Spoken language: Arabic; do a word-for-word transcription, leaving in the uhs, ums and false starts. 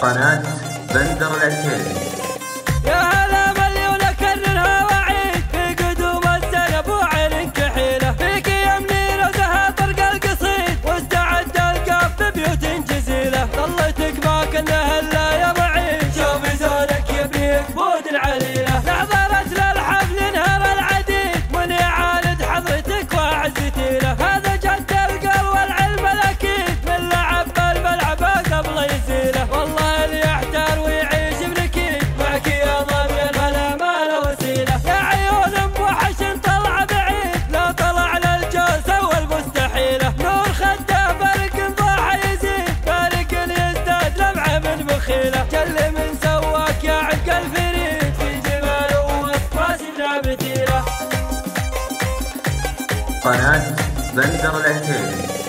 قناة بندر العتيبي. يا هلا مليون اكررها واعيد في قدوم الزنب وعين كحيله فيك يا منيره زها طرق القصيد واستعد القاف ببيوت جزيله ظلتك ما كنا هلا يا بعيد شوفي زونك يبيك بود العليله نحضرت للحفل نهر العديد من يعاند حضرتك واعزتي له هذا جد القل والعلم الاكيد من لعب بالملعب قبل يزيله والله اللي يحتار ويعيش بنكيد معك يا ضمي الهلا ما له وسيله يا عيون ام وحش طلع بعيد لا طلع للجوزه والمستحيله نور خده فرق ضاح يزيد فرق يزداد لمعه من بخيله جل من سواك يا عق الفريد في جمال ووصف سيدنا بتيله. قناة بندر العتيبي.